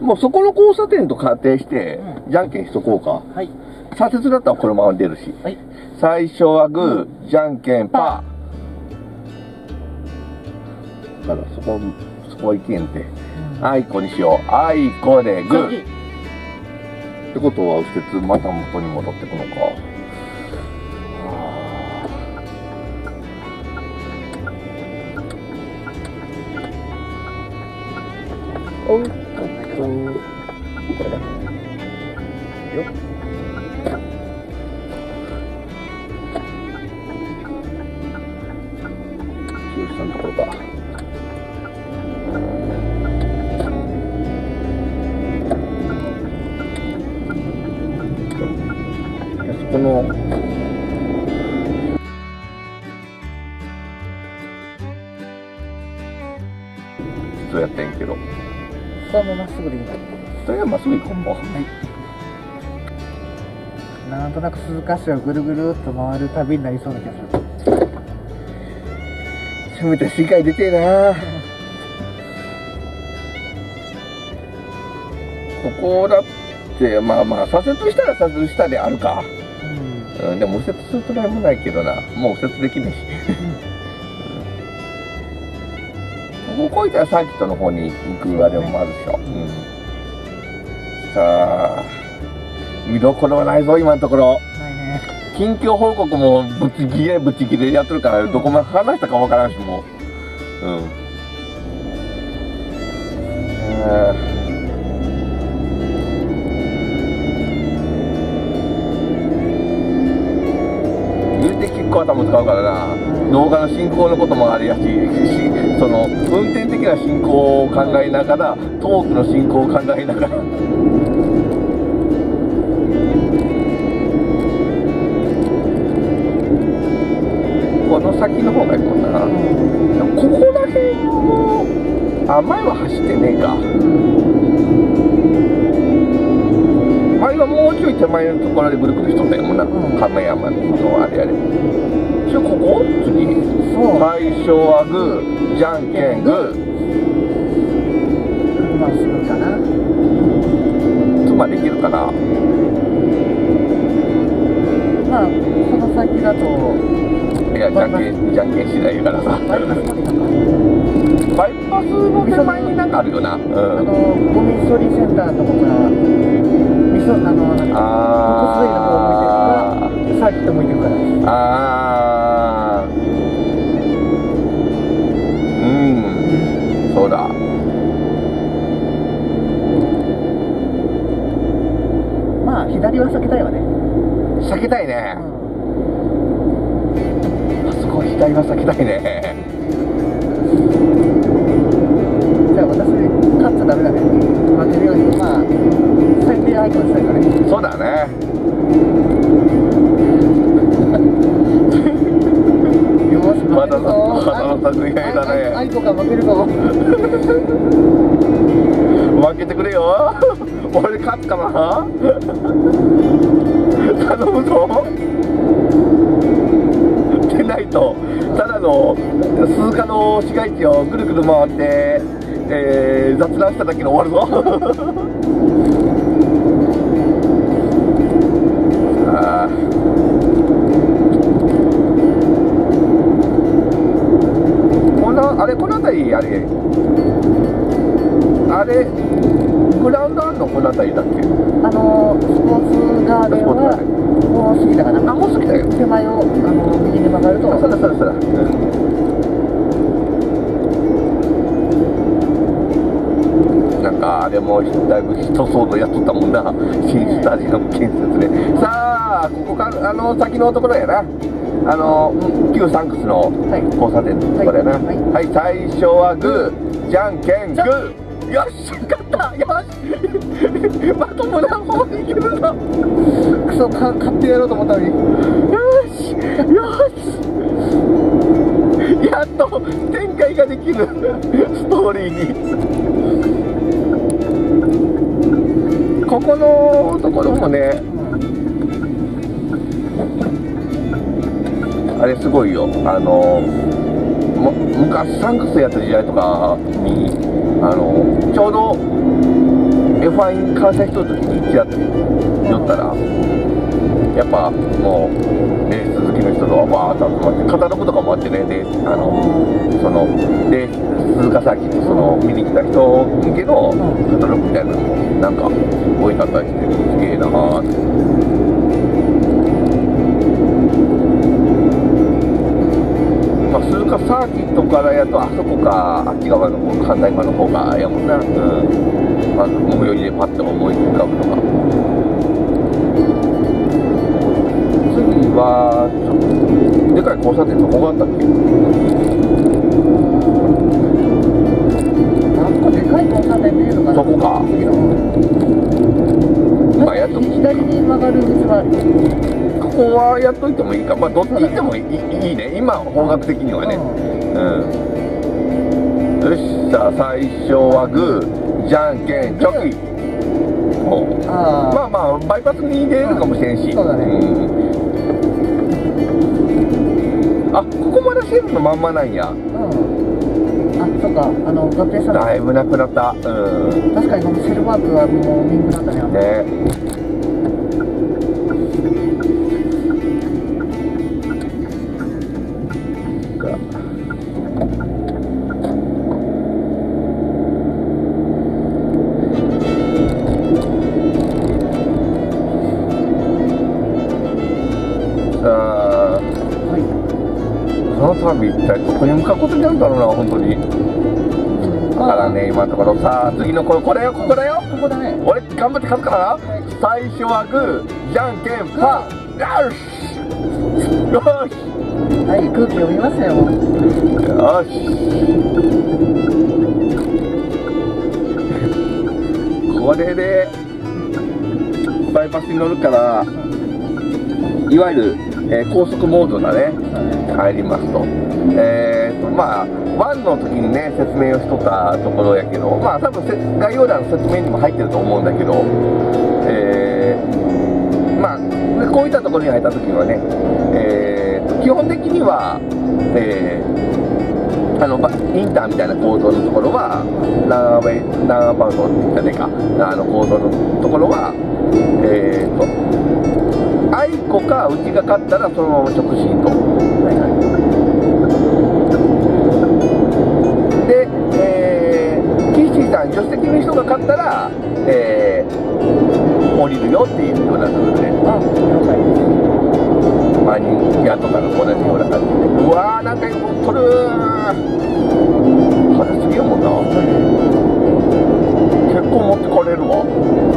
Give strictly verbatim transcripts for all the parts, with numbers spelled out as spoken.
もうそこの交差点と仮定して、うん、じゃんけんしとこうか。はい。左折だったらこのまま出るし。はい。最初はグー、うん、じゃんけんパー。だからそこ、そこはいけんて。うん、あいこにしよう。あいこでグー。ってことは右折また元に戻ってくのか。おう、とっと、これだ。よっ。清さんのところか。このそうやってんけど、 そのまっすぐでいいんだ。 それはまっすぐ行こうも。はい。 なんとなく鈴鹿市をぐるぐるっと回る旅になりそうな気がする。 せめて市街出てえな。ここだってまあまあ左折したら左折したであるか。うん、でも右折するとないもないけどな、もう右折できないし。ここ行ったらサーキットの方に行くあれもあるでしょ。うん、さあ、見どころはないぞ、今のところ。ないね。近況報告もぶっちぎれぶっちぎれでやってるから、どこまで話したかわからんし、もう。うん。あ結構頭使うからな、動画の進行のこともありやし、その運転的な進行を考えながらトークの進行を考えながらこの先の方がいいもんな。ここら辺もあ前は走ってねえか。前はもうちょい手前のところでぐるぐるしとったよもんな、うん、亀山のあれあれ。じゃあここ次最初はグー、じゃんけんグー。 まっすぐかな。 つまでいけるかな。 まあこの先だといやじゃんけんじゃんけんしないからさ。バイパスの手前になんかあるよな。うん、 あのゴミ処理センターのとこからみそあのなんかコスウェイの方を向いてるからサーキット向いてるから。 ああ、うん、そうだ。 まあ左は避けたいわね。 避けたいね。うん、あそこ左は避けたいね。 じゃあ私勝っちゃダメだね。負けるようにまあ最低アイコンしたいからね。 そうだね。 よし負けるぞ。 肌の作品だね。 アイコンが負けるぞ。 負けてくれよ。俺勝つかな。頼むぞ。でないとただの鈴鹿の市街地をぐるぐる回って、えー、雑談しただけで終わるぞ。あこのあれこの辺りあれあれグラウンドあんのこの辺りだっけ。 あのスポーツガーデンはもう過ぎたかな。 あもう過ぎたよ。 手前をあの右に曲がると。 そうだそうだそうだ、うん、なんかあれもだいぶ一騒動やっとったもんな、新スタジアム建設で。さあここからあの先のところやな、あの旧サンクスの交差点のところやな。はい、はいはい、最初はグーじゃんけんグー。よし勝った。よしまともな方にいけるぞ。 クソか買ってやろうと思ったのに。 よしよしやっと展開ができるストーリーに。ここのところもね、あれすごいよ。あのも昔サンクスやった時代とかにあのちょうどエフワン 観戦しとる時にちらっと寄ったら、やっぱもうレース好きの人がわーっと集まって、カタログとかもあってね、であのそのレース鈴鹿サーキットその見に来た人向けのカタログみたいなのもなんか置いてあったりして、すげえなーって。まあ、鈴鹿サーキットからやとあそこかあっち側の方反対側の方がやもんな、うん、まず最寄りでパッと思い浮かぶのが、次はちょっとでかい交差点どこがあったっけ？ あそこでかい交差点見えるのかな。 そこか今やっと左に曲がる道はここはやっといてもいいか、まあどっち行ってもいい、いいね、今方角的にはね、うん、よし、さあ最初はグーじゃんけんチョキ、もうまあまあバイパスに出るかもしれんし、 そうだね、 うん、あ、ここまだ線のまんまなんや、うん、 あ、そっか、あの合併したのだいぶなくなった、うん、 確かにこのセルバークはもうミングだったね。 ね、その旅一体どこに向かうことになるんだろうな、本当に。だからね、今のところさあ、次のこれ、これよ、ここだよ、 ここだね。 俺、頑張って勝つからな、はい、最初はグー、じゃんけん、パー、よしよし、 はい、空気読みますよ。 よしこれで、バイパスに乗るから、いわゆる、えー、高速モードだね、入りますと、えーとまあワンの時にね説明をしとったところやけど、まあ多分概要欄の説明にも入ってると思うんだけど、えー、まあこういったところに入った時にはね、えー、基本的には、えー、あのインターみたいな構造のところはランウェイランアバウトじゃねえか、あの構造のところはえーと愛子かうちが勝ったらそのまま直進と、で、えー、キッシーさん助手席の人が勝ったら、えー、降りるよっていうようなルールで、あ、了解です。マニアとかの同じような感じで、うわーなんか取るー風すぎるもんな、結構持ってかれるわ。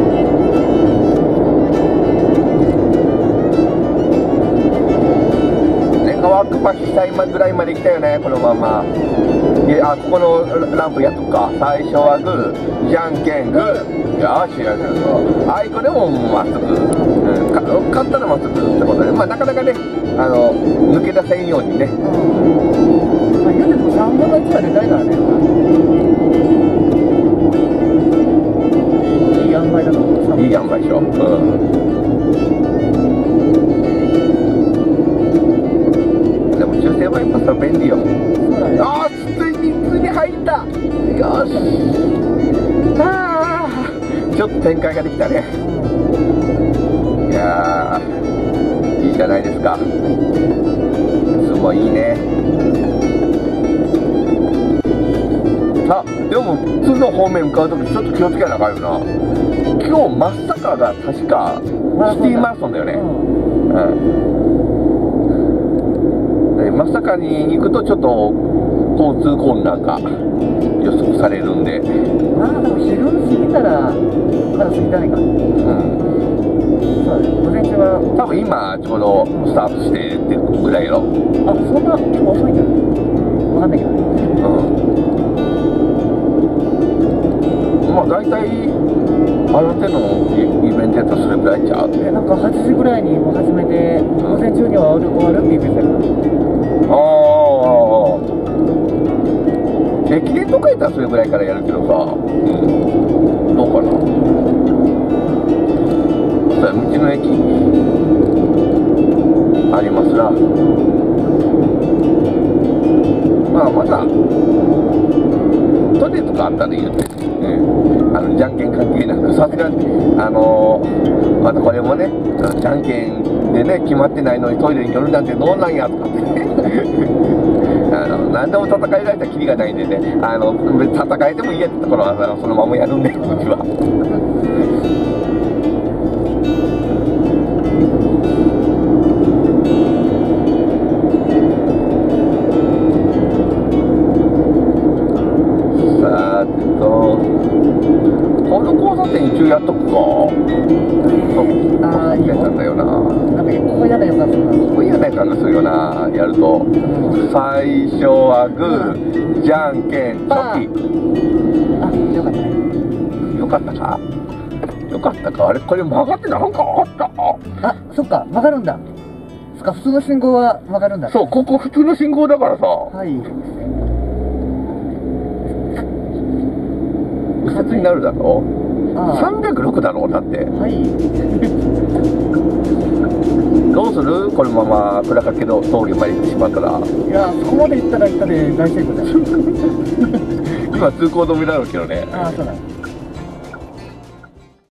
川久下今ぐらいまで来たよね、このまま。いや、あ、ここのランプやっとくか。最初はグー、じゃんけんグー。よし、よし、よし。あいこでもまっすぐ。うん、か勝ったらまっすぐってことで、まあなかなかね、あの、抜け出せんようにね。うん。まあ、言うてもさんぶんのいちはでかいからね。いい塩梅だと思う。いい塩梅でしょ。うん。中性バイパスは便利よ。ああ、ついについに入った。よし。ああ、ちょっと展開ができたね。いやー、いいじゃないですか。すごいいいね。あ、でも津の方面向かうときちょっと気をつけなあかんよな。今日真っ坂が確かシティマラソンだよね。うん。真っ坂に行くとちょっと交通混乱が予測されるんで、 まあでも昼過ぎたらまだ過ぎてないか、うん、そうだね、午前中は多分今ちょうどスタートしてってぐらいやろ。 あ、そんな結構遅いんだよ、分かんないけどね。 うん、まあ大体あの手のイベントやったらそれぐらいちゃう。 え、なんかはちじぐらいにも始めて、午前中には終わるって言ってたよ。 ああ、駅伝とかやったらそれぐらいからやるけどさ、うん、どうかな。さあ、道の駅ありますな。まあまたトイレとかあったら言うて、うん、あのじゃんけん関係なく、さすがにあのー、またこれもね、じゃんけんでね決まってないのにトイレに寄るなんてどうなんやとかってねあの何でも戦いられたらキリがないんでね、あの戦えても嫌ってところはそのままやるんで、うちは。さてと、この交差点一応やっとくか。 ああ、いいよ。 なんだよな。 なんかここ嫌な予感するな。 ここ嫌な予感がするよな、やると。最初はグー、じゃんけん、チョキ。 あ、よかったね。 よかったかよかったかあれこれ曲がってなんかあった。 あ、そっか、曲がるんだ。そっか、普通の信号は曲がるんだ。 そう、ここ普通の信号だからさ。 はい。 右折になるだろ。 ああ、 さんびゃくろくだろうだって。 はい。 どうするこのまま倉掛の通りまで行ってしまったら。 いや、そこまで行ったら行ったで大成功だよ。 今通行止めだろうけどね。 ああ、そうだ。